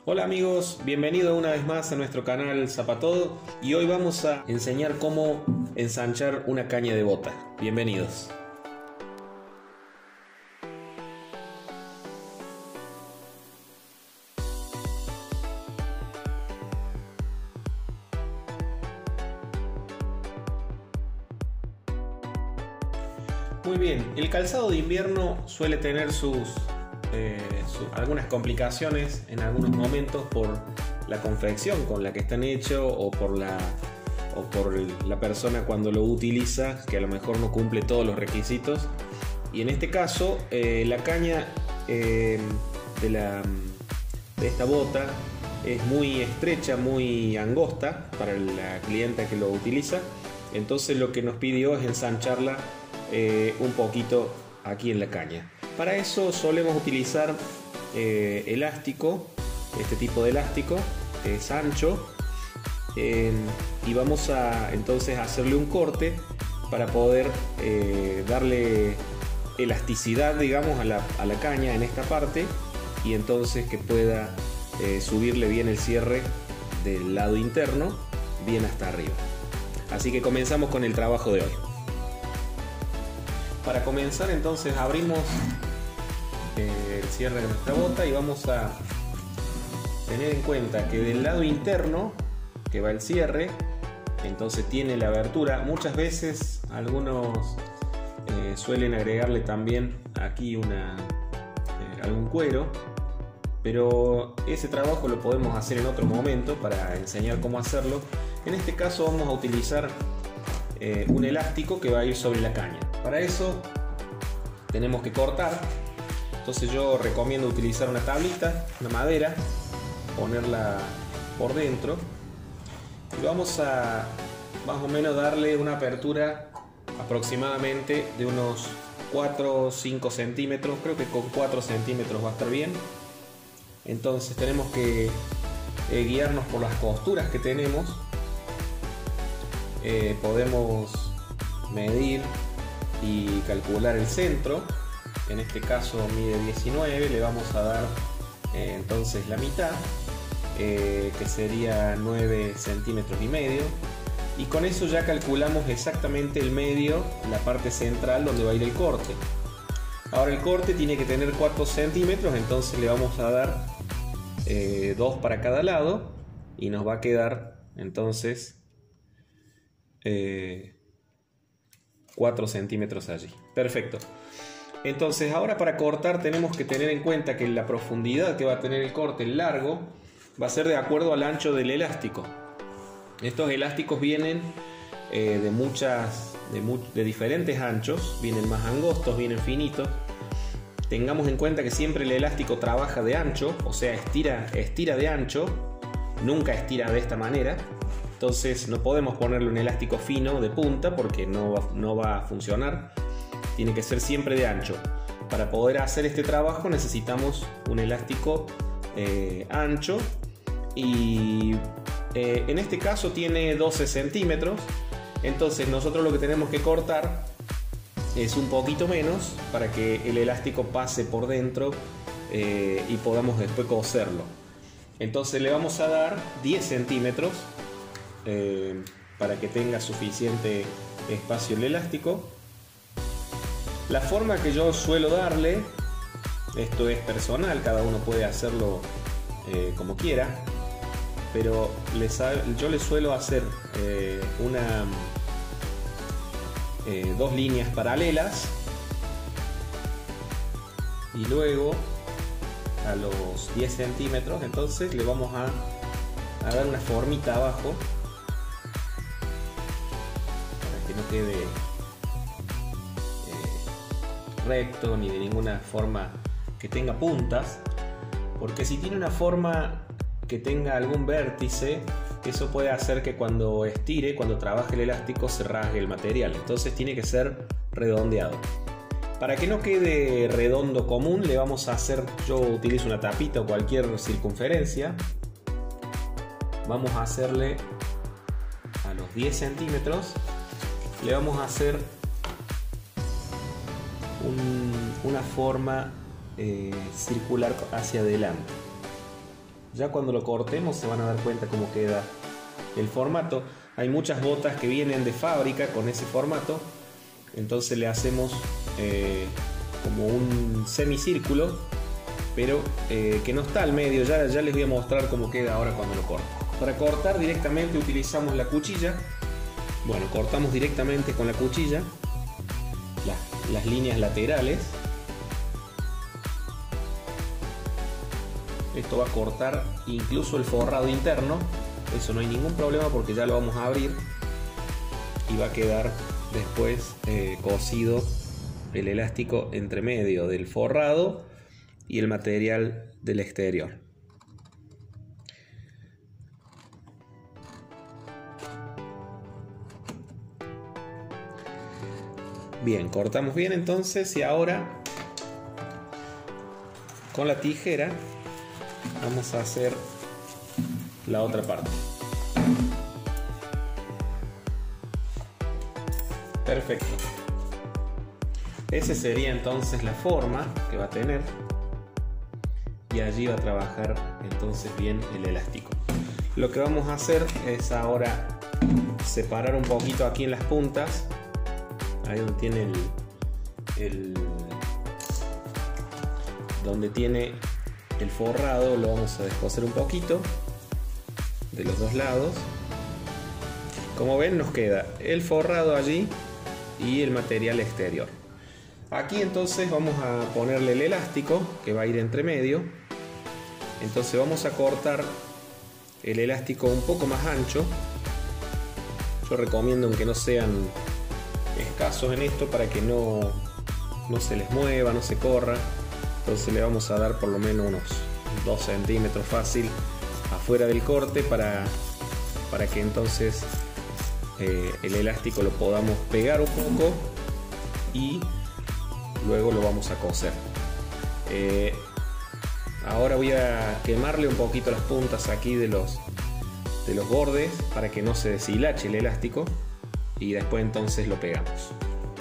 Hola amigos, bienvenidos una vez más a nuestro canal Zapatodo y hoy vamos a enseñar cómo ensanchar una caña de bota. Bienvenidos. Muy bien, el calzado de invierno suele tener algunas complicaciones en algunos momentos por la confección con la que están hechos o por la persona cuando lo utiliza, que a lo mejor no cumple todos los requisitos. Y en este caso la caña de esta bota es muy estrecha, muy angosta para la clienta que lo utiliza. Entonces lo que nos pidió es ensancharla un poquito aquí en la caña. Para eso solemos utilizar elástico, este tipo de elástico es ancho, y vamos a entonces hacerle un corte para poder darle elasticidad, digamos, a la caña en esta parte, y entonces que pueda subirle bien el cierre del lado interno bien hasta arriba. Así que comenzamos con el trabajo de hoy. Para comenzar entonces abrimos el cierre de nuestra bota y vamos a tener en cuenta que del lado interno que va el cierre, entonces tiene la abertura. Muchas veces algunos suelen agregarle también aquí algún cuero, pero ese trabajo lo podemos hacer en otro momento para enseñar cómo hacerlo. En este caso vamos a utilizar un elástico que va a ir sobre la caña. Para eso tenemos que cortar. Entonces yo recomiendo utilizar una tablita, una madera, ponerla por dentro y vamos a más o menos darle una apertura aproximadamente de unos 4 o 5 centímetros. Creo que con 4 centímetros va a estar bien. Entonces tenemos que guiarnos por las costuras que tenemos. Podemos medir y calcular el centro. En este caso mide 19, le vamos a dar entonces la mitad, que sería 9 centímetros y medio, y con eso ya calculamos exactamente el medio, la parte central donde va a ir el corte. Ahora el corte tiene que tener 4 centímetros, entonces le vamos a dar 2 para cada lado y nos va a quedar entonces 4 centímetros allí. Perfecto. Entonces ahora para cortar tenemos que tener en cuenta que la profundidad que va a tener el corte, el largo, va a ser de acuerdo al ancho del elástico. Estos elásticos vienen de diferentes anchos, vienen más angostos, vienen finitos. Tengamos en cuenta que siempre el elástico trabaja de ancho, o sea, estira de ancho, nunca estira de esta manera. Entonces no podemos ponerle un elástico fino de punta porque no va a funcionar. Tiene que ser siempre de ancho. Para poder hacer este trabajo necesitamos un elástico ancho, y en este caso tiene 12 centímetros. Entonces nosotros lo que tenemos que cortar es un poquito menos para que el elástico pase por dentro y podamos después coserlo. Entonces le vamos a dar 10 centímetros para que tenga suficiente espacio el elástico. La forma que yo suelo darle, esto es personal, cada uno puede hacerlo como quiera, pero yo le suelo hacer dos líneas paralelas, y luego a los 10 centímetros entonces le vamos a dar una formita abajo para que no quede recto ni de ninguna forma que tenga puntas, porque si tiene una forma que tenga algún vértice, eso puede hacer que cuando trabaje el elástico se rasgue el material. Entonces tiene que ser redondeado. Para que no quede redondo común, le vamos a hacer, yo utilizo una tapita o cualquier circunferencia. Vamos a hacerle a los 10 centímetros, le vamos a hacer una forma circular hacia adelante. Ya cuando lo cortemos se van a dar cuenta cómo queda el formato. Hay muchas botas que vienen de fábrica con ese formato, entonces le hacemos como un semicírculo, pero que no está al medio. Ya les voy a mostrar cómo queda ahora cuando lo corto. Para cortar directamente utilizamos la cuchilla. Bueno, cortamos directamente con la cuchilla las líneas laterales. Esto va a cortar incluso el forrado interno. Eso no hay ningún problema porque ya lo vamos a abrir y va a quedar después cosido el elástico entre medio del forrado y el material del exterior. Bien, cortamos bien entonces, y ahora con la tijera vamos a hacer la otra parte. Perfecto. Esa sería entonces la forma que va a tener, y allí va a trabajar entonces bien el elástico. Lo que vamos a hacer es ahora separar un poquito aquí en las puntas, ahí donde tiene donde tiene el forrado, lo vamos a descoser un poquito de los dos lados. Como ven, nos queda el forrado allí y el material exterior. Aquí entonces vamos a ponerle el elástico que va a ir entre medio. Entonces vamos a cortar el elástico un poco más ancho. Yo recomiendo que no sean escasos en esto para que no se les mueva, no se corra. Entonces le vamos a dar por lo menos unos 2 centímetros fácil afuera del corte para que entonces el elástico lo podamos pegar un poco y luego lo vamos a coser. Ahora voy a quemarle un poquito las puntas aquí de los bordes para que no se deshilache el elástico, y después entonces lo pegamos.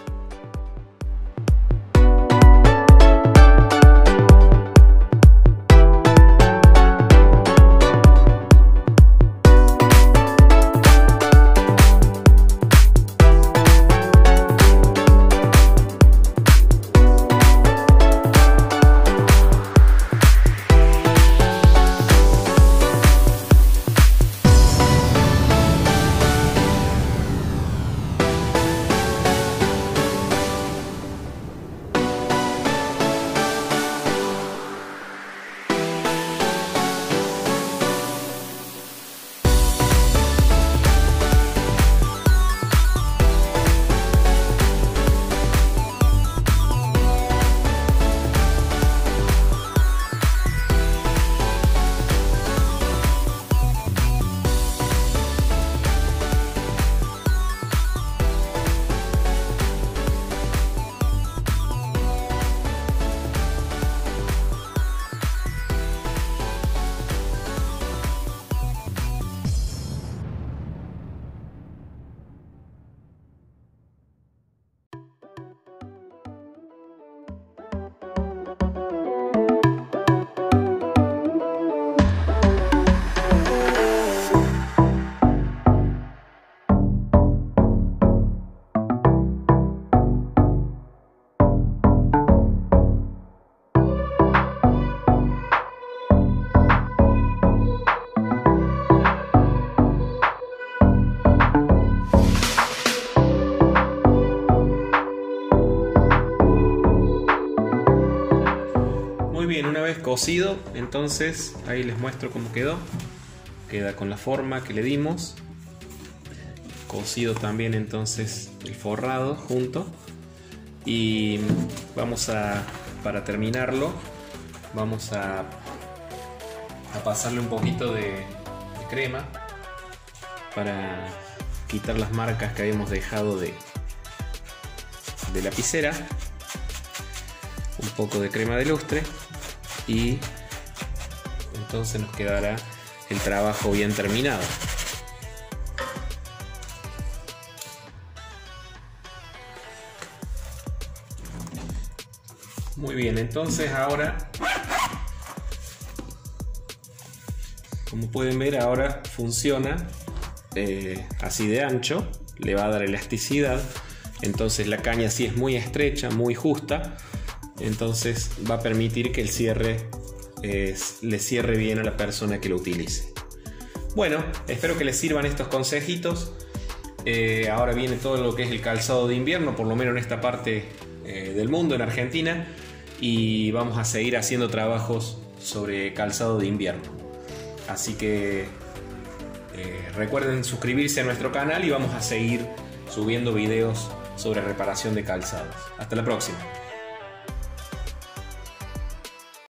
Bien, una vez cosido, entonces ahí les muestro cómo quedó. Queda con la forma que le dimos. Cosido también entonces el forrado junto. Y vamos para terminarlo, vamos a pasarle un poquito de crema para quitar las marcas que habíamos dejado de lapicera. Un poco de crema de lustre. Y entonces nos quedará el trabajo bien terminado. Muy bien, entonces ahora Como pueden ver, ahora funciona así de ancho, le va a dar elasticidad. Entonces la caña sí es muy estrecha, muy justa, entonces va a permitir que el cierre le cierre bien a la persona que lo utilice. Bueno, espero que les sirvan estos consejitos. Ahora viene todo lo que es el calzado de invierno, por lo menos en esta parte del mundo, en Argentina, y vamos a seguir haciendo trabajos sobre calzado de invierno. Así que recuerden suscribirse a nuestro canal y vamos a seguir subiendo videos sobre reparación de calzados. Hasta la próxima.